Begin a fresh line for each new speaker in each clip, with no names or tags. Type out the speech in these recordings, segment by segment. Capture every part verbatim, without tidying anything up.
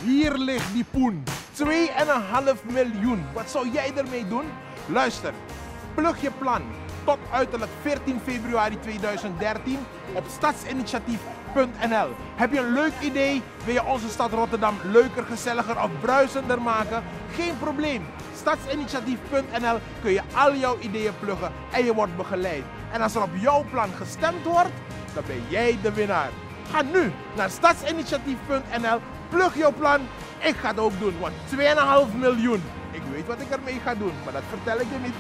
Hier ligt die poen. twee komma vijf miljoen. Wat zou jij ermee doen? Luister, plug je plan tot uiterlijk veertien februari tweeduizend dertien op stadsinitiatief punt n l. Heb je een leuk idee? Wil je onze stad Rotterdam leuker, gezelliger of bruisender maken? Geen probleem. stadsinitiatief punt n l kun je al jouw ideeën pluggen en je wordt begeleid. En als er op jouw plan gestemd wordt, dan ben jij de winnaar. Ga nu naar stadsinitiatief punt n l, plug jouw plan. Ik ga het ook doen, want twee komma vijf miljoen. Ik weet wat ik ermee ga doen, maar dat vertel ik je niet.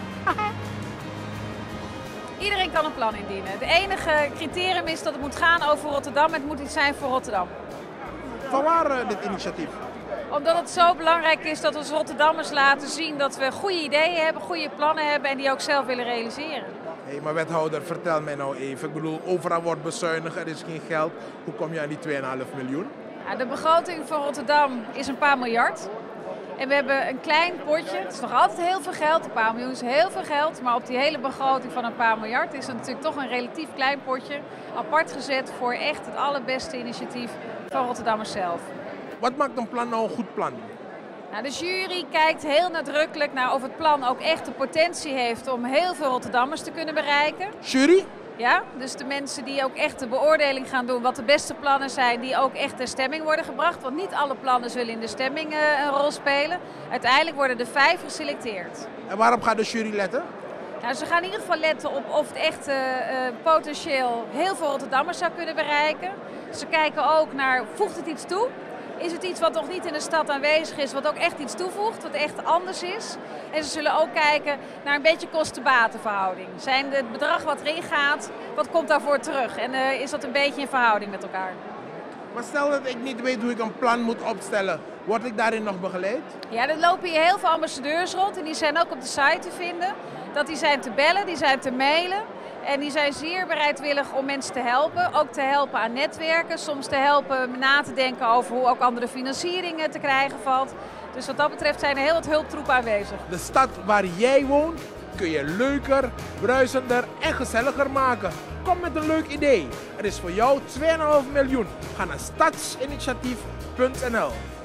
Iedereen kan een plan indienen. Het enige criterium is dat het moet gaan over Rotterdam. Het moet iets zijn voor Rotterdam.
Vanwaar uh, dit initiatief?
Omdat het zo belangrijk is dat we als Rotterdammers laten zien dat we goede ideeën hebben, goede plannen hebben en die ook zelf willen realiseren.
Hé, hey, maar wethouder, vertel mij nou even. Ik bedoel, overal wordt bezuinigd, er is geen geld. Hoe kom je aan die twee komma vijf miljoen?
Ja, de begroting van Rotterdam is een paar miljard. En we hebben een klein potje, het is nog altijd heel veel geld, een paar miljoen is heel veel geld. Maar op die hele begroting van een paar miljard is het natuurlijk toch een relatief klein potje. Apart gezet voor echt het allerbeste initiatief van Rotterdammers zelf.
Wat maakt een plan nou een goed plan?
Nou, de jury kijkt heel nadrukkelijk naar of het plan ook echt de potentie heeft om heel veel Rotterdammers te kunnen bereiken.
Jury?
Ja, dus de mensen die ook echt de beoordeling gaan doen wat de beste plannen zijn, die ook echt ter stemming worden gebracht. Want niet alle plannen zullen in de stemming uh, een rol spelen. Uiteindelijk worden er vijf geselecteerd.
En waarop gaat de jury letten?
Nou, ze gaan in ieder geval letten op of het echt uh, uh, potentieel heel veel Rotterdammers zou kunnen bereiken. Ze kijken ook naar, voegt het iets toe? Is het iets wat nog niet in de stad aanwezig is, wat ook echt iets toevoegt, wat echt anders is? En ze zullen ook kijken naar een beetje kosten-batenverhouding. Zijn het bedrag wat erin gaat, wat komt daarvoor terug? En uh, is dat een beetje in verhouding met elkaar?
Maar stel dat ik niet weet hoe ik een plan moet opstellen, word ik daarin nog begeleid?
Ja, er lopen hier heel veel ambassadeurs rond en die zijn ook op de site te vinden. Dat die zijn te bellen, die zijn te mailen. En die zijn zeer bereidwillig om mensen te helpen. Ook te helpen aan netwerken. Soms te helpen na te denken over hoe ook andere financieringen te krijgen valt. Dus wat dat betreft zijn er heel wat hulptroepen aanwezig.
De stad waar jij woont kun je leuker, bruisender en gezelliger maken. Kom met een leuk idee. Er is voor jou twee komma vijf miljoen. Ga naar stadsinitiatief punt n l.